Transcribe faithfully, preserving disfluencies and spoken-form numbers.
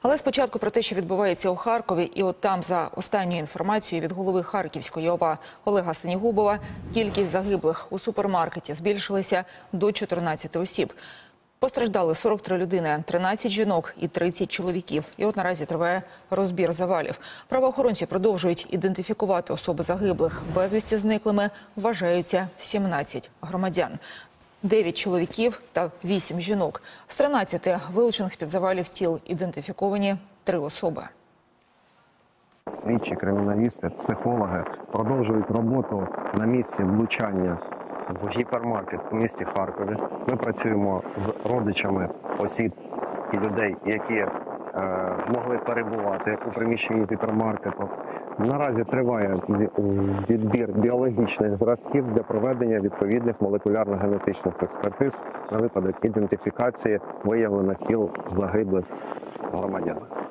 Але спочатку про те, що відбувається у Харкові, і от там, за останньою інформацією від голови Харківської ОВА Олега Синігубова, кількість загиблих у супермаркеті збільшилася до чотирнадцяти осіб. Постраждали сорок три людини, тринадцять жінок і тридцять чоловіків. І от наразі триває розбір завалів. Правоохоронці продовжують ідентифікувати особи загиблих. Безвісті зниклими вважаються сімнадцять громадян. дев'ять чоловіків та вісім жінок. З тринадцяти вилучених з-під завалів тіл ідентифіковані три особи. Слідчі, криміналісти, психологи продовжують роботу на місці влучання в гіпермаркет у місті Харкові. Ми працюємо з родичами осіб і людей, які е, могли перебувати у приміщенні гіпермаркету. Наразі триває відбір біологічних зразків для проведення відповідних молекулярно-генетичних експертиз на випадок ідентифікації виявлених тіл загиблих громадян.